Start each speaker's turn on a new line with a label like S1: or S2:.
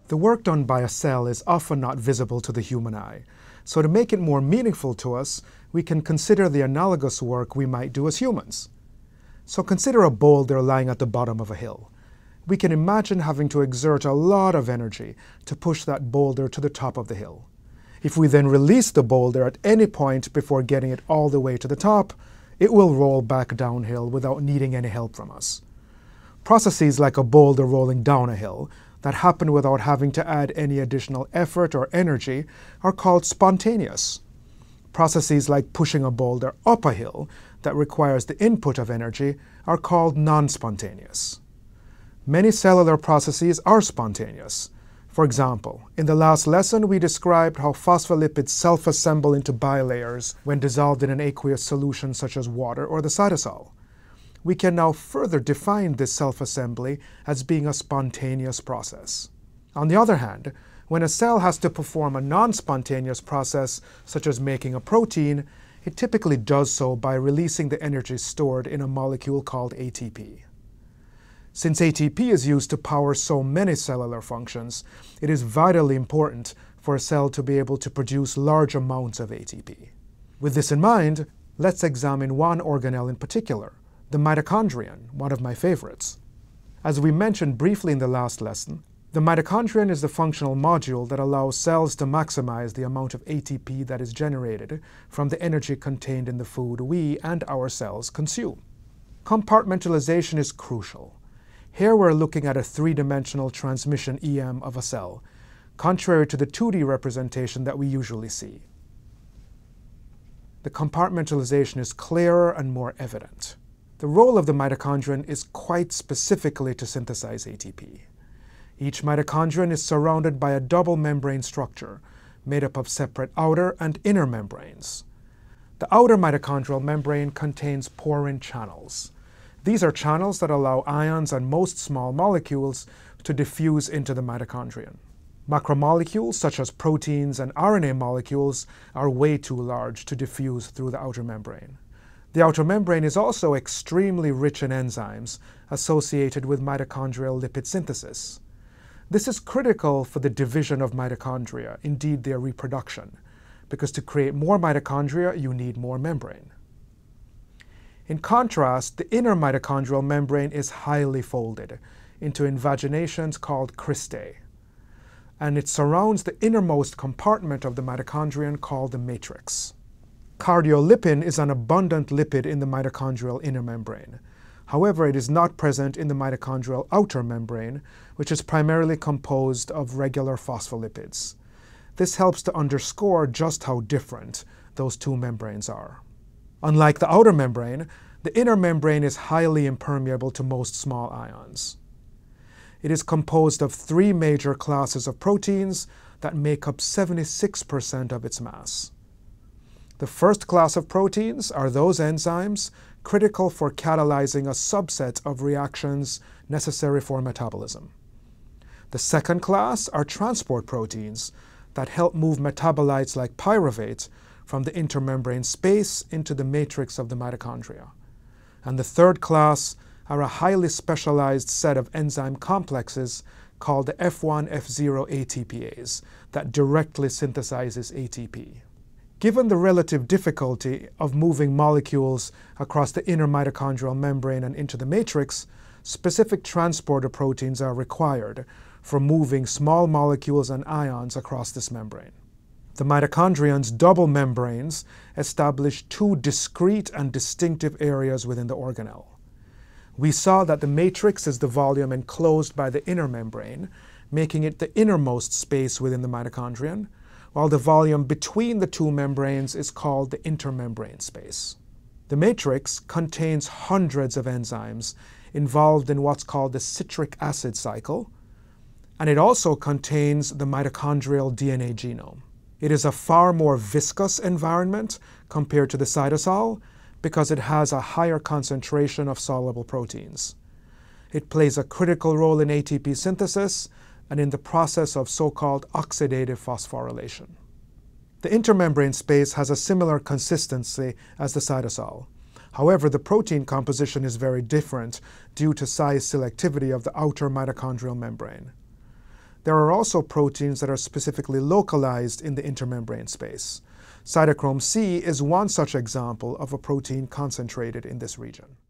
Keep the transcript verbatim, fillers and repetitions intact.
S1: The work done by a cell is often not visible to the human eye, so to make it more meaningful to us, we can consider the analogous work we might do as humans. So consider a boulder lying at the bottom of a hill. We can imagine having to exert a lot of energy to push that boulder to the top of the hill. If we then release the boulder at any point before getting it all the way to the top, it will roll back downhill without needing any help from us. Processes like a boulder rolling down a hill that happen without having to add any additional effort or energy are called spontaneous. Processes like pushing a boulder up a hill that requires the input of energy are called non-spontaneous. Many cellular processes are spontaneous. For example, in the last lesson we described how phospholipids self-assemble into bilayers when dissolved in an aqueous solution such as water or the cytosol. We can now further define this self-assembly as being a spontaneous process. On the other hand, when a cell has to perform a non-spontaneous process, such as making a protein, it typically does so by releasing the energy stored in a molecule called A T P. Since A T P is used to power so many cellular functions, it is vitally important for a cell to be able to produce large amounts of A T P. With this in mind, let's examine one organelle in particular, the mitochondrion, one of my favorites. As we mentioned briefly in the last lesson, the mitochondrion is the functional module that allows cells to maximize the amount of A T P that is generated from the energy contained in the food we and our cells consume. Compartmentalization is crucial. Here we're looking at a three-dimensional transmission E M of a cell, contrary to the two D representation that we usually see. The compartmentalization is clearer and more evident. The role of the mitochondrion is quite specifically to synthesize A T P. Each mitochondrion is surrounded by a double membrane structure made up of separate outer and inner membranes. The outer mitochondrial membrane contains porin channels. These are channels that allow ions and most small molecules to diffuse into the mitochondrion. Macromolecules such as proteins and R N A molecules are way too large to diffuse through the outer membrane. The outer membrane is also extremely rich in enzymes associated with mitochondrial lipid synthesis. This is critical for the division of mitochondria, indeed their reproduction, because to create more mitochondria you need more membrane. In contrast, the inner mitochondrial membrane is highly folded into invaginations called cristae, and it surrounds the innermost compartment of the mitochondrion called the matrix. Cardiolipin is an abundant lipid in the mitochondrial inner membrane. However, it is not present in the mitochondrial outer membrane, which is primarily composed of regular phospholipids. This helps to underscore just how different those two membranes are. Unlike the outer membrane, the inner membrane is highly impermeable to most small ions. It is composed of three major classes of proteins that make up seventy-six percent of its mass. The first class of proteins are those enzymes critical for catalyzing a subset of reactions necessary for metabolism. The second class are transport proteins that help move metabolites like pyruvate from the intermembrane space into the matrix of the mitochondria. And the third class are a highly specialized set of enzyme complexes called the F one F zero A T Pase that directly synthesizes A T P. Given the relative difficulty of moving molecules across the inner mitochondrial membrane and into the matrix, specific transporter proteins are required for moving small molecules and ions across this membrane. The mitochondrion's double membranes establish two discrete and distinctive areas within the organelle. We saw that the matrix is the volume enclosed by the inner membrane, making it the innermost space within the mitochondrion, while the volume between the two membranes is called the intermembrane space. The matrix contains hundreds of enzymes involved in what's called the citric acid cycle, and it also contains the mitochondrial D N A genome. It is a far more viscous environment compared to the cytosol because it has a higher concentration of soluble proteins. It plays a critical role in A T P synthesis and in the process of so-called oxidative phosphorylation. The intermembrane space has a similar consistency as the cytosol. However, the protein composition is very different due to size selectivity of the outer mitochondrial membrane. There are also proteins that are specifically localized in the intermembrane space. Cytochrome C is one such example of a protein concentrated in this region.